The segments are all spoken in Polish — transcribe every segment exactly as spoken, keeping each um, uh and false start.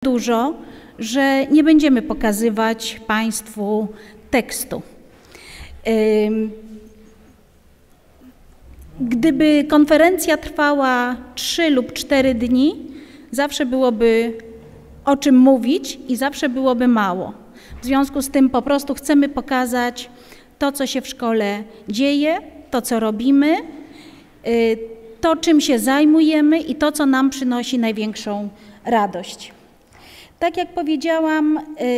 dużo, że nie będziemy pokazywać Państwu tekstu. Gdyby konferencja trwała trzy lub cztery dni, zawsze byłoby o czym mówić i zawsze byłoby mało. W związku z tym po prostu chcemy pokazać to, co się w szkole dzieje, to, co robimy, to, czym się zajmujemy i to, co nam przynosi największą radość. Tak jak powiedziałam,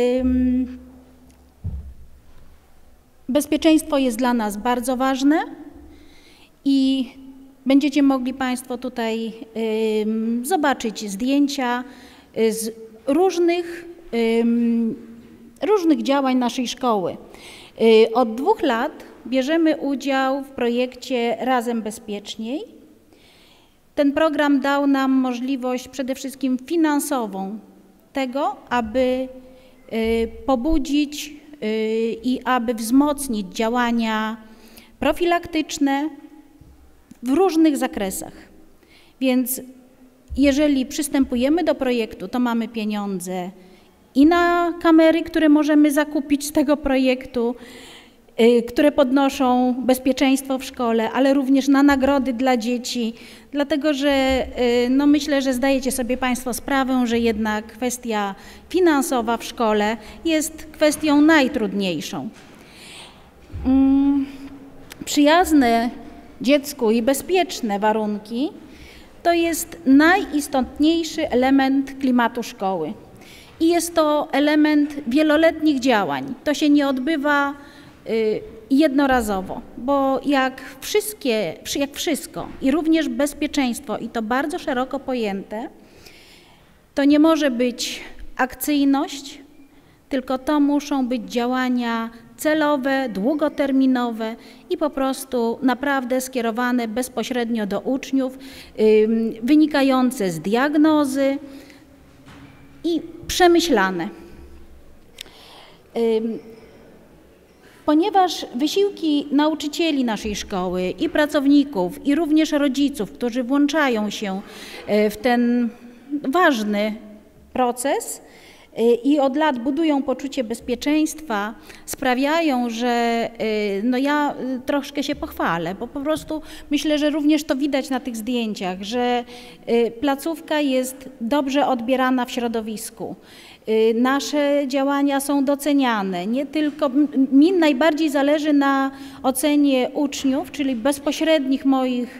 bezpieczeństwo jest dla nas bardzo ważne i będziecie mogli Państwo tutaj zobaczyć zdjęcia z różnych, różnych działań naszej szkoły. Od dwóch lat bierzemy udział w projekcie Razem Bezpieczniej. Ten program dał nam możliwość przede wszystkim finansową tego, aby pobudzić i aby wzmocnić działania profilaktyczne w różnych zakresach. Więc jeżeli przystępujemy do projektu, to mamy pieniądze i na kamery, które możemy zakupić z tego projektu, które podnoszą bezpieczeństwo w szkole, ale również na nagrody dla dzieci, dlatego że no myślę, że zdajecie sobie Państwo sprawę, że jednak kwestia finansowa w szkole jest kwestią najtrudniejszą. Przyjazne dziecku i bezpieczne warunki to jest najistotniejszy element klimatu szkoły. I jest to element wieloletnich działań. To się nie odbywa jednorazowo, bo jak wszystkie, jak wszystko i również bezpieczeństwo, i to bardzo szeroko pojęte, to nie może być akcyjność, tylko to muszą być działania celowe, długoterminowe i po prostu naprawdę skierowane bezpośrednio do uczniów, wynikające z diagnozy i przemyślane. Ponieważ wysiłki nauczycieli naszej szkoły i pracowników, i również rodziców, którzy włączają się w ten ważny proces i od lat budują poczucie bezpieczeństwa, sprawiają, że no ja troszkę się pochwalę, bo po prostu myślę, że również to widać na tych zdjęciach, że placówka jest dobrze odbierana w środowisku. Nasze działania są doceniane, nie tylko, mi najbardziej zależy na ocenie uczniów, czyli bezpośrednich moich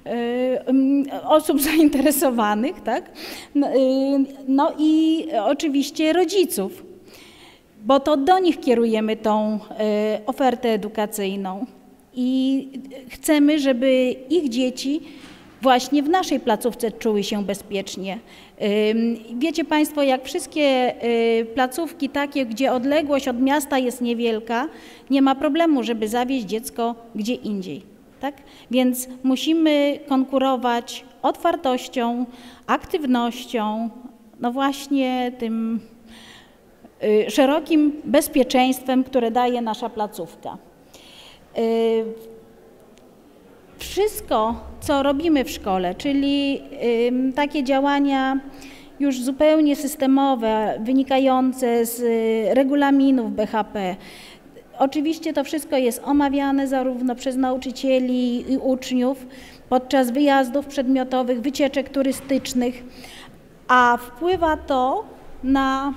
osób zainteresowanych, tak? No i oczywiście rodziców, bo to do nich kierujemy tą ofertę edukacyjną i chcemy, żeby ich dzieci właśnie w naszej placówce czuły się bezpiecznie. Wiecie Państwo, jak wszystkie placówki takie, gdzie odległość od miasta jest niewielka, nie ma problemu, żeby zawieźć dziecko gdzie indziej. Tak? Więc musimy konkurować otwartością, aktywnością, no właśnie tym szerokim bezpieczeństwem, które daje nasza placówka. Wszystko, co robimy w szkole, czyli takie działania już zupełnie systemowe, wynikające z regulaminów B H P, oczywiście to wszystko jest omawiane zarówno przez nauczycieli i uczniów podczas wyjazdów przedmiotowych, wycieczek turystycznych, a wpływa to na,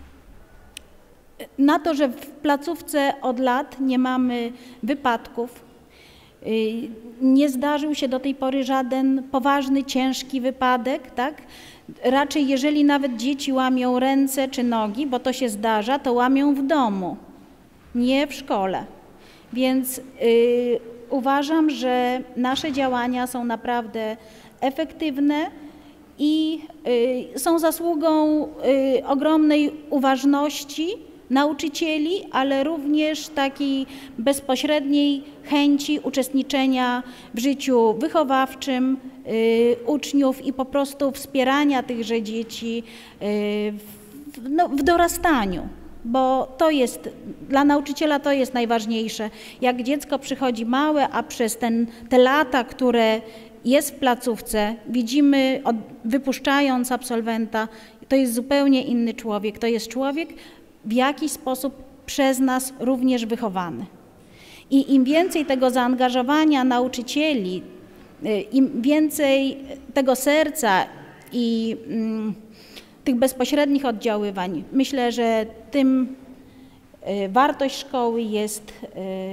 na to, że w placówce od lat nie mamy wypadków. Nie zdarzył się do tej pory żaden poważny, ciężki wypadek, tak? Raczej jeżeli nawet dzieci łamią ręce czy nogi, bo to się zdarza, to łamią w domu, nie w szkole. Więc yy, uważam, że nasze działania są naprawdę efektywne i yy, są zasługą yy, ogromnej uważności nauczycieli, ale również takiej bezpośredniej chęci uczestniczenia w życiu wychowawczym y, uczniów i po prostu wspierania tychże dzieci y, w, no, w dorastaniu. Bo to jest, dla nauczyciela to jest najważniejsze. Jak dziecko przychodzi małe, a przez ten, te lata, które jest w placówce, widzimy, od, wypuszczając absolwenta, To jest zupełnie inny człowiek. To jest człowiek w jakiś sposób przez nas również wychowany. I im więcej tego zaangażowania nauczycieli, im więcej tego serca i mm, tych bezpośrednich oddziaływań, myślę, że tym y, wartość szkoły jest, y,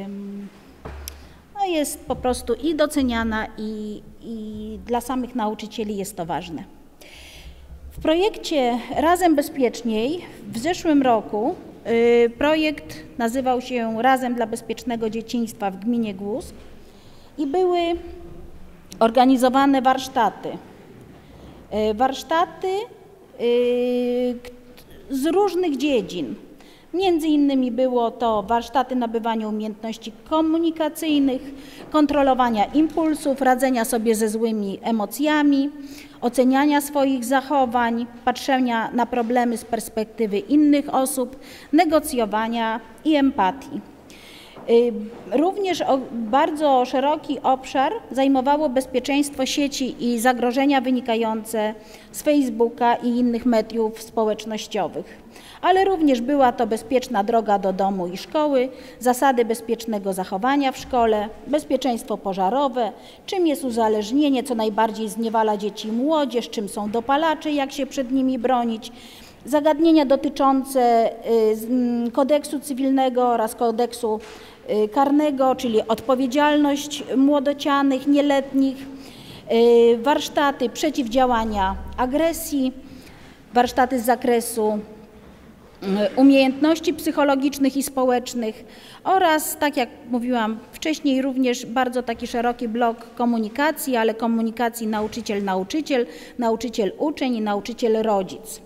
no jest po prostu i doceniana, i, i dla samych nauczycieli jest to ważne. W projekcie Razem Bezpieczniej w zeszłym roku y, projekt nazywał się Razem dla Bezpiecznego Dzieciństwa w gminie Głódzk i były organizowane warsztaty. Y, warsztaty y, z różnych dziedzin. Między innymi było to warsztaty nabywania umiejętności komunikacyjnych, kontrolowania impulsów, radzenia sobie ze złymi emocjami, oceniania swoich zachowań, patrzenia na problemy z perspektywy innych osób, negocjowania i empatii. Również bardzo szeroki obszar zajmowało bezpieczeństwo sieci i zagrożenia wynikające z Facebooka i innych mediów społecznościowych. Ale również była to bezpieczna droga do domu i szkoły, zasady bezpiecznego zachowania w szkole, bezpieczeństwo pożarowe, czym jest uzależnienie, co najbardziej zniewala dzieci i młodzież, czym są dopalacze, jak się przed nimi bronić, zagadnienia dotyczące kodeksu cywilnego oraz kodeksu karnego, czyli odpowiedzialność młodocianych, nieletnich, warsztaty przeciwdziałania agresji, warsztaty z zakresu umiejętności psychologicznych i społecznych oraz, tak jak mówiłam wcześniej, również bardzo taki szeroki blok komunikacji, ale komunikacji nauczyciel-nauczyciel, nauczyciel-uczeń i nauczyciel-rodzic.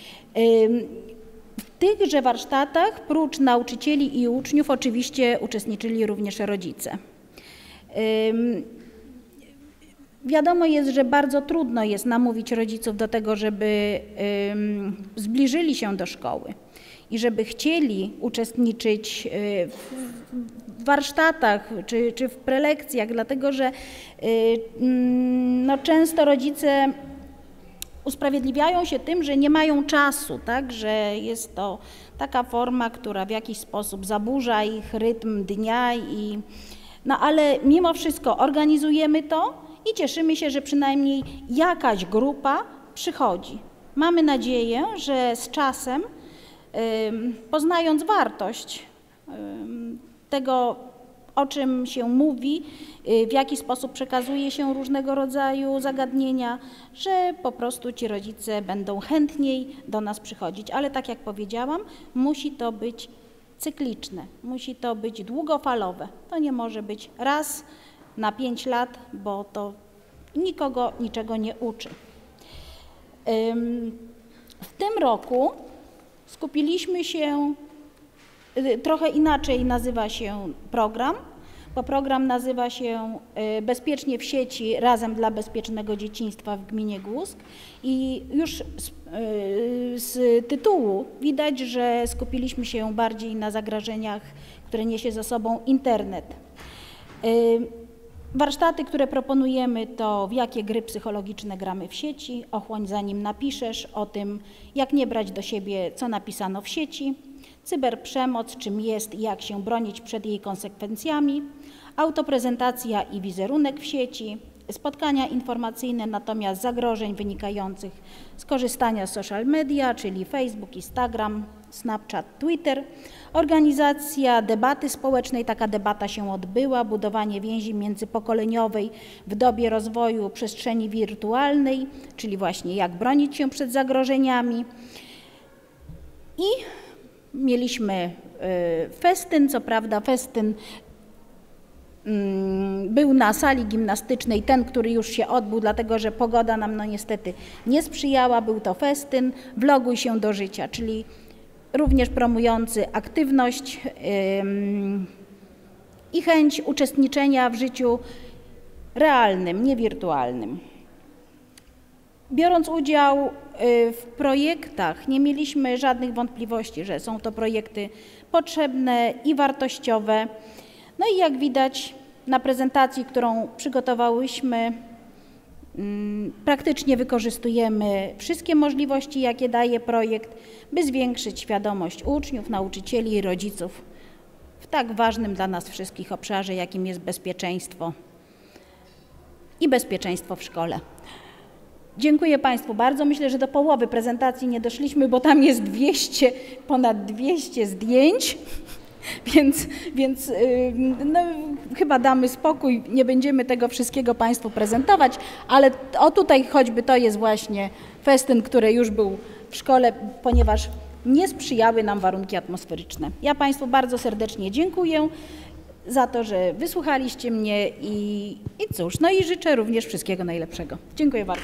W tychże warsztatach prócz nauczycieli i uczniów oczywiście uczestniczyli również rodzice. Wiadomo jest, że bardzo trudno jest namówić rodziców do tego, żeby zbliżyli się do szkoły i żeby chcieli uczestniczyć w warsztatach czy, czy w prelekcjach, dlatego że no, często rodzice usprawiedliwiają się tym, że nie mają czasu, tak? Że jest to taka forma, która w jakiś sposób zaburza ich rytm dnia, i, no ale mimo wszystko organizujemy to i cieszymy się, że przynajmniej jakaś grupa przychodzi. Mamy nadzieję, że z czasem, poznając wartość tego, o czym się mówi, w jaki sposób przekazuje się różnego rodzaju zagadnienia, że po prostu ci rodzice będą chętniej do nas przychodzić. Ale tak jak powiedziałam, musi to być cykliczne, musi to być długofalowe. To nie może być raz na pięć lat, bo to nikogo niczego nie uczy. W tym roku skupiliśmy się, trochę inaczej nazywa się program, bo program nazywa się Bezpiecznie w sieci Razem dla Bezpiecznego Dzieciństwa w gminie Głódzk i już z, z tytułu widać, że skupiliśmy się bardziej na zagrożeniach, które niesie za sobą internet. Warsztaty, które proponujemy, to w jakie gry psychologiczne gramy w sieci, ochłoń zanim napiszesz, o tym jak nie brać do siebie, co napisano w sieci, cyberprzemoc, czym jest i jak się bronić przed jej konsekwencjami, autoprezentacja i wizerunek w sieci, spotkania informacyjne na temat zagrożeń wynikających z korzystania z social media, czyli Facebook, Instagram, Snapchat, Twitter, organizacja debaty społecznej, taka debata się odbyła, budowanie więzi międzypokoleniowej w dobie rozwoju przestrzeni wirtualnej, czyli właśnie jak bronić się przed zagrożeniami. I mieliśmy festyn, co prawda festyn był na sali gimnastycznej, ten, który już się odbył, dlatego że pogoda nam no niestety nie sprzyjała, był to festyn Vloguj się do życia, czyli również promujący aktywność yy, i chęć uczestniczenia w życiu realnym, nie wirtualnym. Biorąc udział w projektach, nie mieliśmy żadnych wątpliwości, że są to projekty potrzebne i wartościowe. No i jak widać na prezentacji, którą przygotowałyśmy, Praktycznie wykorzystujemy wszystkie możliwości, jakie daje projekt, by zwiększyć świadomość uczniów, nauczycieli i rodziców w tak ważnym dla nas wszystkich obszarze, jakim jest bezpieczeństwo i bezpieczeństwo w szkole. Dziękuję Państwu bardzo. Myślę, że do połowy prezentacji nie doszliśmy, bo tam jest dwieście, ponad dwieście zdjęć, więc, więc no, chyba damy spokój, nie będziemy tego wszystkiego Państwu prezentować, ale o tutaj choćby to jest właśnie festyn, który już był w szkole, ponieważ nie sprzyjały nam warunki atmosferyczne. Ja Państwu bardzo serdecznie dziękuję za to, że wysłuchaliście mnie i, i cóż, no i życzę również wszystkiego najlepszego. Dziękuję bardzo.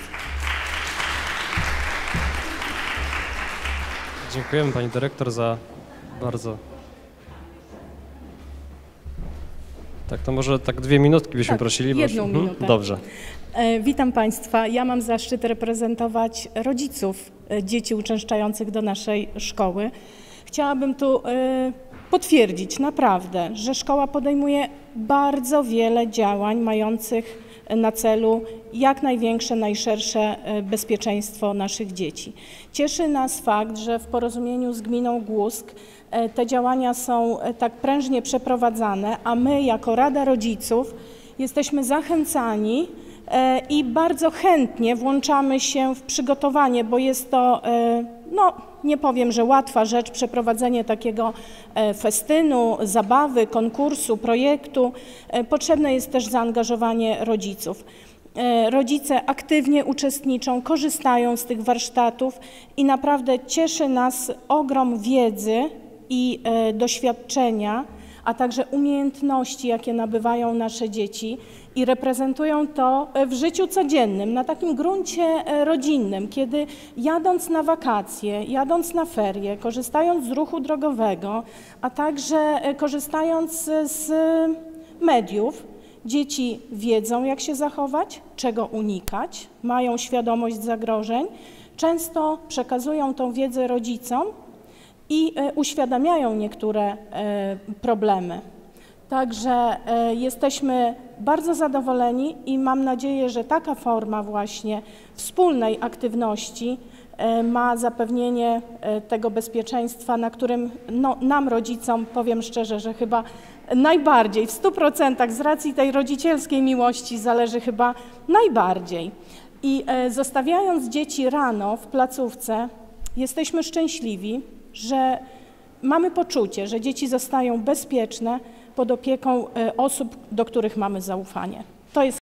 Dziękujemy Pani Dyrektor za bardzo... Tak, to może tak dwie minutki byśmy tak, prosili. jedną bo... minutę. Mhm, dobrze. E, witam Państwa. Ja mam zaszczyt reprezentować rodziców e, dzieci uczęszczających do naszej szkoły. Chciałabym tu e, potwierdzić naprawdę, że szkoła podejmuje bardzo wiele działań mających na celu jak największe, najszersze bezpieczeństwo naszych dzieci. Cieszy nas fakt, że w porozumieniu z gminą Głusk te działania są tak prężnie przeprowadzane, a my jako Rada Rodziców jesteśmy zachęcani i bardzo chętnie włączamy się w przygotowanie, bo jest to, no nie powiem, że łatwa rzecz, przeprowadzenie takiego festynu, zabawy, konkursu, projektu. Potrzebne jest też zaangażowanie rodziców. Rodzice aktywnie uczestniczą, korzystają z tych warsztatów i naprawdę cieszy nas ogrom wiedzy i doświadczenia, a także umiejętności, jakie nabywają nasze dzieci i reprezentują to w życiu codziennym, na takim gruncie rodzinnym, kiedy jadąc na wakacje, jadąc na ferie, korzystając z ruchu drogowego, a także korzystając z mediów, dzieci wiedzą, jak się zachować, czego unikać, mają świadomość zagrożeń, często przekazują tą wiedzę rodzicom i uświadamiają niektóre problemy. Także jesteśmy bardzo zadowoleni i mam nadzieję, że taka forma właśnie wspólnej aktywności ma zapewnienie tego bezpieczeństwa, na którym no, nam rodzicom, powiem szczerze, że chyba najbardziej, w stu procentach z racji tej rodzicielskiej miłości zależy chyba najbardziej. I zostawiając dzieci rano w placówce, jesteśmy szczęśliwi, że mamy poczucie, że dzieci zostają bezpieczne pod opieką osób, do których mamy zaufanie. To jest